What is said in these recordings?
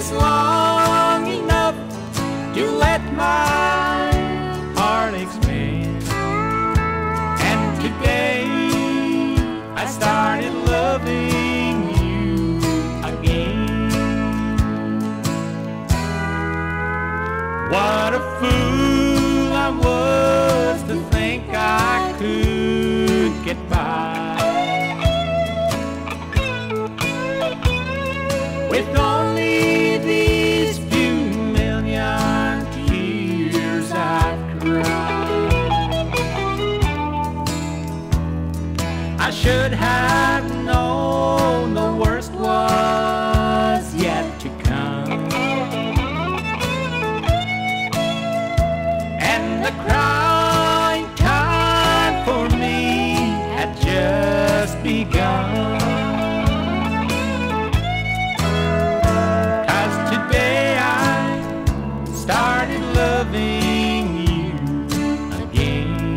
just long enough to let my heart expand. And today I started loving you again. What a fool I was to think I could get by with only these few million tears I've cried. I should have known the worst was yet to come, and the crying time for me had just begun. Started loving you again.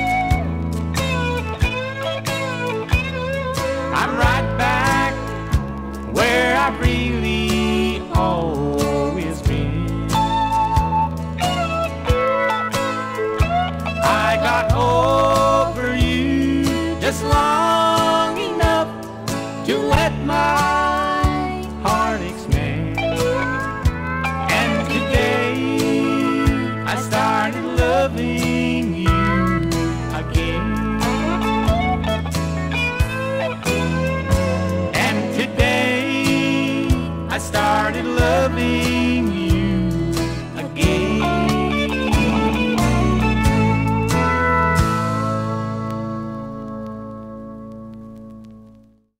I'm right back where I've really always been. I got over you just long enough to let my